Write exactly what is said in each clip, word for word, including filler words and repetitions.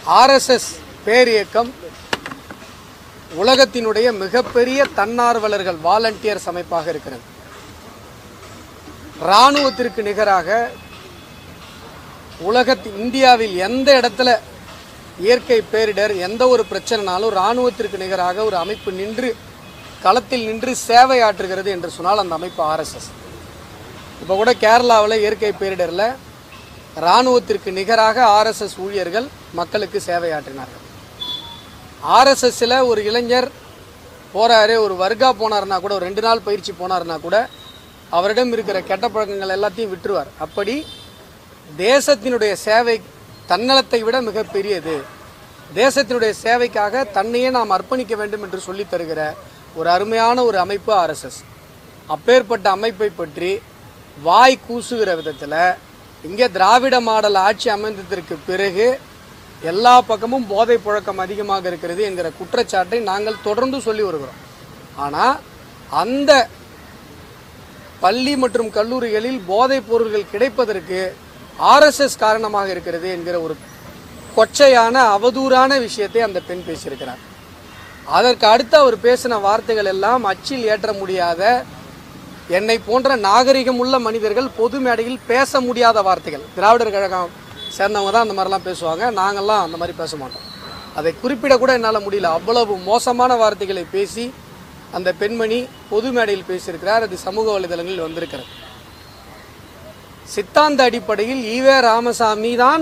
RSS பேரியக்கம் உலகத்தினுடைய மிகப்பெரிய தன்னார்வலர்கள் வாலண்டியர்ஸ் அமைப்பாக இருக்கிறது. இராணுவத்திற்கு நிகராக உலகத்தின் இந்தியாவில் எந்த இடத்துல இயற்கை பேரிடர் எந்த ஒரு பிரச்சனைனாலும் இராணுவத்திற்கு நிகராக ஒரு அமைப்பு நின்று களத்தில் நின்று சேவை ஆற்றுகிறது என்று சொன்னால் அந்த அமைப்பு ஆர்எஸ்எஸ். இப்போ கூட கேரளாவில் இயற்கை பேரிடரில் இராணுவத்திற்கு நிகராக ஆர்எஸ்எஸ் ஊழியர்கள் மக்களுக்கு சேவை ஆற்றினார்கள். ஆர்எஸ்எஸ்ஸில் ஒரு இளைஞர் போகிறாரு, ஒரு வர்க்கா போனார்னா கூட, ஒரு ரெண்டு நாள் பயிற்சி போனார்னா கூட அவரிடம் இருக்கிற கெட்ட பழக்கங்கள் எல்லாத்தையும் விட்டுருவார். அப்படி தேசத்தினுடைய சேவை தன்னலத்தை விட மிகப்பெரியது. தேசத்தினுடைய சேவைக்காக தன்னையே நாம் அர்ப்பணிக்க வேண்டும் என்று சொல்லித் தருகிற ஒரு அருமையான ஒரு அமைப்பு ஆர்எஸ்எஸ். அப்பேற்பட்ட அமைப்பை பற்றி வாய் கூசுகிற விதத்தில் இங்கே திராவிட மாடல் ஆட்சி அமைந்ததற்கு பிறகு எல்லா பக்கமும் போதை புழக்கம் அதிகமாக இருக்கிறது என்கிற குற்றச்சாட்டை நாங்கள் தொடர்ந்து சொல்லி வருகிறோம். ஆனால் அந்த பள்ளி மற்றும் கல்லூரிகளில் போதைப் பொருட்கள் கிடைப்பதற்கு ஆர்எஸ்எஸ் காரணமாக இருக்கிறது என்கிற ஒரு கொச்சையான அவதூறான விஷயத்தை அந்த பெண் பேசியிருக்கிறார். அதற்கு அடுத்து அவர் பேசின வார்த்தைகள் எல்லாம் அச்சில் ஏற்ற முடியாத, என்னை போன்ற நாகரிகம் உள்ள மனிதர்கள் பொது மேடையில் பேச முடியாத வார்த்தைகள். திராவிடர் கழகம் சேர்ந்தவங்க தான் அந்த மாதிரிலாம் பேசுவாங்க, நாங்கள்லாம் அந்த மாதிரி பேச மாட்டோம். அதை குறிப்பிடக்கூட என்னால் முடியல. அவ்வளவு மோசமான வார்த்தைகளை பேசி அந்த பெண்மணி பொது மேடையில் பேசியிருக்கிறார். அது சமூக வலைதளங்களில் வந்திருக்கிறது. சித்தாந்த அடிப்படையில் ஈவே ராமசாமி தான்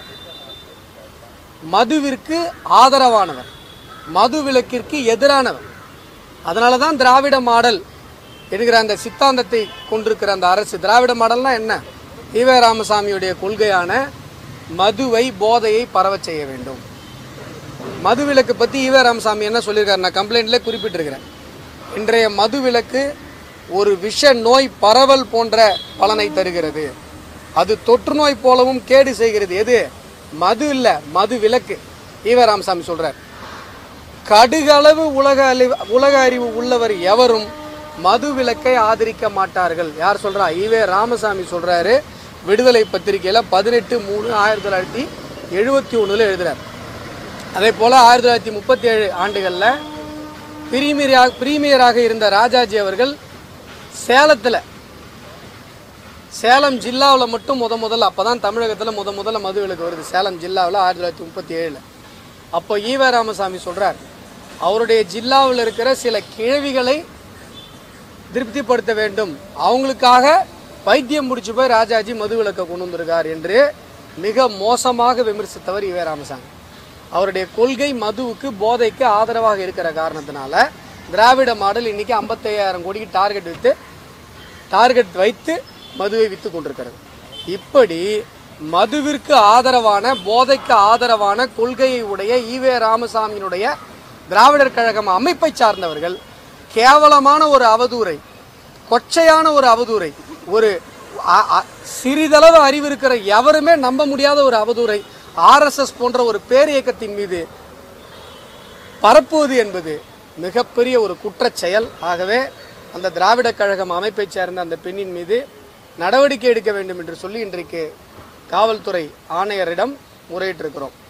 மதுவிற்கு ஆதரவானவர், மது விலக்கிற்கு எதிரானவர். அதனால தான் திராவிட மாடல் என்கிற அந்த சித்தாந்தத்தை கொண்டிருக்கிற அந்த அரசு. திராவிட மாடல்னா என்ன? ஈவே ராமசாமியுடைய கொள்கையான மதுவை போதையை பரவ செய்ய வேண்டும். மது விலக்கு பற்றி ஈவே ராமசாமி என்ன சொல்லியிருக்காரு, நான் கம்ப்ளைண்ட்லேயே குறிப்பிட்டிருக்கிறேன். இன்றைய மது விலக்கு ஒரு விஷ நோய் பரவல் போன்ற பலனை தருகிறது. அது தொற்று நோய் போலவும் கேடு செய்கிறது. எது? மது இல்லை, மது விலக்கு. ஈவே ராமசாமி சொல்றார். கடுகளவு உலக அறிவு உலக அறிவு உள்ளவர் எவரும் மது விலக்கை ஆதரிக்க மாட்டார்கள். யார் சொல்றா? ஈவே ராமசாமி சொல்றாரு. விடுதலை பத்திரிகையில் பதினெட்டு மூணு ஆயிரத்தி தொள்ளாயிரத்தி எழுபத்தி ஒன்றில் எழுதுறார். அதே போல் ஆயிரத்தி தொள்ளாயிரத்தி முப்பத்தி ஏழு ஆண்டுகளில் பிரீமியராக பிரீமியராக இருந்த ராஜாஜி அவர்கள் சேலத்தில், சேலம் ஜில்லாவில் மட்டும் முத முதல்ல, அப்போ தான் தமிழகத்தில் முத முதல்ல மது விலக்கு வருது சேலம் ஜில்லாவில் ஆயிரத்தி தொள்ளாயிரத்தி முப்பத்தி ஏழில். அப்போ ஈவே ராமசாமி சொல்கிறார், அவருடைய ஜில்லாவில் இருக்கிற சில கிழவிகளை திருப்திப்படுத்த வேண்டும், அவங்களுக்காக பைத்தியம் முடிச்சு போய் ராஜாஜி மது விலக்கை கொண்டு வந்திருக்கார் என்று மிக மோசமாக விமர்சித்தவர் ஈவே ராமசாமி. அவருடைய கொள்கை மதுவுக்கு போதைக்கு ஆதரவாக இருக்கிற காரணத்தினால திராவிட மாடல் இன்னைக்கு ஐம்பத்தையாயிரம் கோடிக்கு டார்கெட் வைத்து டார்கெட் வைத்து மதுவை விற்று கொண்டிருக்கிறது. இப்படி மதுவிற்கு ஆதரவான, போதைக்கு ஆதரவான கொள்கையை உடைய ஈவே ராமசாமியினுடைய திராவிடர் கழகம் அமைப்பை சார்ந்தவர்கள் கேவலமான ஒரு அவதூறை, கொச்சையான ஒரு அவதூறை, ஒரு சிறிதளவு அறிவு இருக்கிற எவருமே நம்ப முடியாத ஒரு அவதூறை ஆர்எஸ்எஸ் போன்ற ஒரு பேரியக்கத்தின் மீது பரப்புவது என்பது மிகப்பெரிய ஒரு குற்றச் செயல். ஆகவே அந்த திராவிட கழகம் அமைப்பை சேர்ந்த அந்த பெண்ணின் மீது நடவடிக்கை எடுக்க வேண்டும் என்று சொல்லி இன்றைக்கு காவல்துறை ஆணையரிடம் முறையிட்டிருக்கிறோம்.